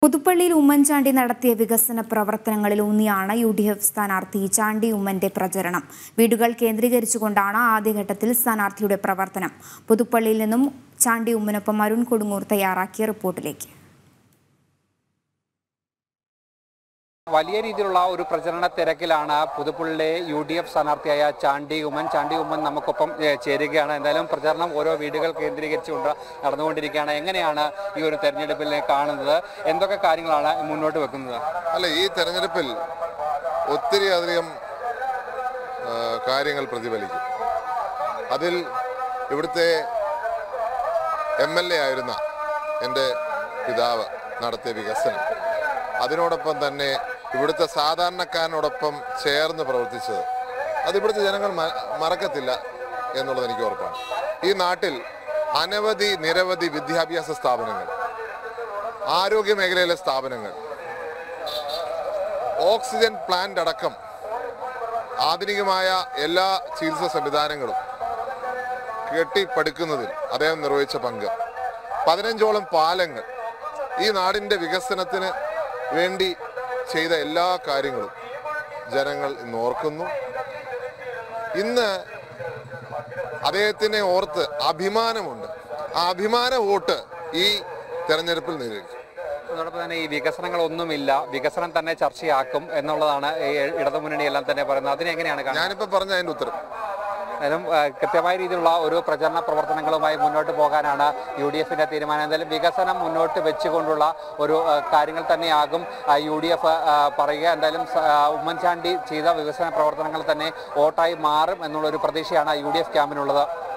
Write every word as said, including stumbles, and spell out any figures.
പുതുപ്പള്ളിയിൽ ഉമ്മൻചാണ്ടി നടത്തിയ വികസന പ്രവർത്തനങ്ങളിൽ ഊന്നിയാണ് യു ഡി എഫ് സ്ഥാനാർത്ഥി ചാണ്ടി ഉമ്മന്റെ പ്രചരണം. വീടുകൾ കേന്ദ്രീകരിച്ചുകൊണ്ടാണ് ആദ്യഘട്ടത്തിൽ സ്ഥാനാർത്ഥിയുടെ പ്രവർത്തനം. പുതുപ്പള്ളിയിൽ നിന്നും ചാണ്ടി ഉമ്മനൊപ്പം അരുൺ കൊടുങ്ങൂർ തയ്യാറാക്കിയ റിപ്പോർട്ടിലേക്ക്. വലിയ രീതിയിലുള്ള ഒരു പ്രചരണ തിരക്കിലാണ് പുതുപ്പള്ളി യു ഡി എഫ് സ്ഥാനാർത്ഥിയായ ചാണ്ടി ഉമ്മൻ. ചാണ്ടി ഉമ്മൻ നമുക്കൊപ്പം ചേരുകയാണ്. എന്തായാലും പ്രചരണം ഓരോ വീടുകൾ കേന്ദ്രീകരിച്ചുകൊണ്ട് നടന്നുകൊണ്ടിരിക്കുകയാണ്. എങ്ങനെയാണ് ഈ ഒരു തെരഞ്ഞെടുപ്പിൽ കാണുന്നത്? എന്തൊക്കെ കാര്യങ്ങളാണ് മുന്നോട്ട് വെക്കുന്നത്? അല്ല, ഈ തെരഞ്ഞെടുപ്പിൽ ഒത്തിരി അധികം കാര്യങ്ങൾ പ്രതിഫലിക്കും. അതിൽ ഇവിടുത്തെ എം എൽ എ ആയിരുന്ന എൻ്റെ പിതാവ് നടത്തിയ വികസനം, അതിനോടൊപ്പം തന്നെ ഇവിടുത്തെ സാധാരണക്കാരനോടൊപ്പം ചേർന്ന് പ്രവർത്തിച്ചത്, അത് ഇവിടുത്തെ ജനങ്ങൾ മറക്കത്തില്ല എന്നുള്ളത് എനിക്ക് ഉറപ്പാണ്. ഈ നാട്ടിൽ അനവധി നിരവധി വിദ്യാഭ്യാസ സ്ഥാപനങ്ങൾ, ആരോഗ്യ മേഖലയിലെ സ്ഥാപനങ്ങൾ, ഓക്സിജൻ പ്ലാന്റ് അടക്കം ആധുനികമായ എല്ലാ ചികിത്സാ സംവിധാനങ്ങളും കെട്ടിപ്പടുക്കുന്നതിൽ അദ്ദേഹം നിർവഹിച്ച പങ്ക്, പതിനഞ്ചോളം പാലങ്ങൾ, ഈ നാടിൻ്റെ വികസനത്തിന് വേണ്ടി ചെയ്ത എല്ലാ കാര്യങ്ങളും ജനങ്ങൾ ഇന്ന് ഓർക്കുന്നു. ഇന്ന് അദ്ദേഹത്തിനെ ഓർത്ത് അഭിമാനമുണ്ട്. ആ അഭിമാന വോട്ട് ഈ തെരഞ്ഞെടുപ്പിൽ നേരിടും. അതോടൊപ്പം തന്നെ ഈ വികസനങ്ങളൊന്നുമില്ല, വികസനം തന്നെ ചർച്ചയാക്കും എന്നുള്ളതാണ് ഇടതുമുന്നണിയെല്ലാം തന്നെ പറയുന്നത്. അതിനെങ്ങനെയാണ് ഞാനിപ്പോൾ പറഞ്ഞ അതിൻ്റെ ഉത്തരം? എന്തായാലും കൃത്യമായ രീതിയിലുള്ള ഒരു പ്രചരണ പ്രവർത്തനങ്ങളുമായി മുന്നോട്ട് പോകാനാണ് യു ഡി എഫിൻ്റെ തീരുമാനം. എന്തായാലും വികസനം മുന്നോട്ട് വെച്ചുകൊണ്ടുള്ള ഒരു കാര്യങ്ങൾ തന്നെയാകും യു ഡി എഫ് പറയുക. എന്തായാലും ഉമ്മൻചാണ്ടി ചെയ്ത വികസന പ്രവർത്തനങ്ങൾ തന്നെ വോട്ടായി മാറും എന്നുള്ളൊരു പ്രതീക്ഷയാണ് യു ഡി എഫ് ക്യാമ്പിനുള്ളത്.